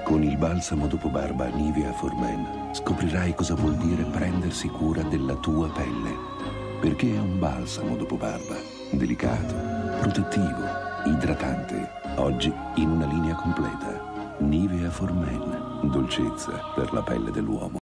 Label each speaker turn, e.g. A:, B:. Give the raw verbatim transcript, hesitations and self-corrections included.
A: Con il balsamo dopo barba Nivea for Men scoprirai cosa vuol dire prendersi cura della tua pelle. Perché è un balsamo dopo barba, delicato, protettivo, idratante. Oggi in una linea completa. Nivea for Men, dolcezza per la pelle dell'uomo.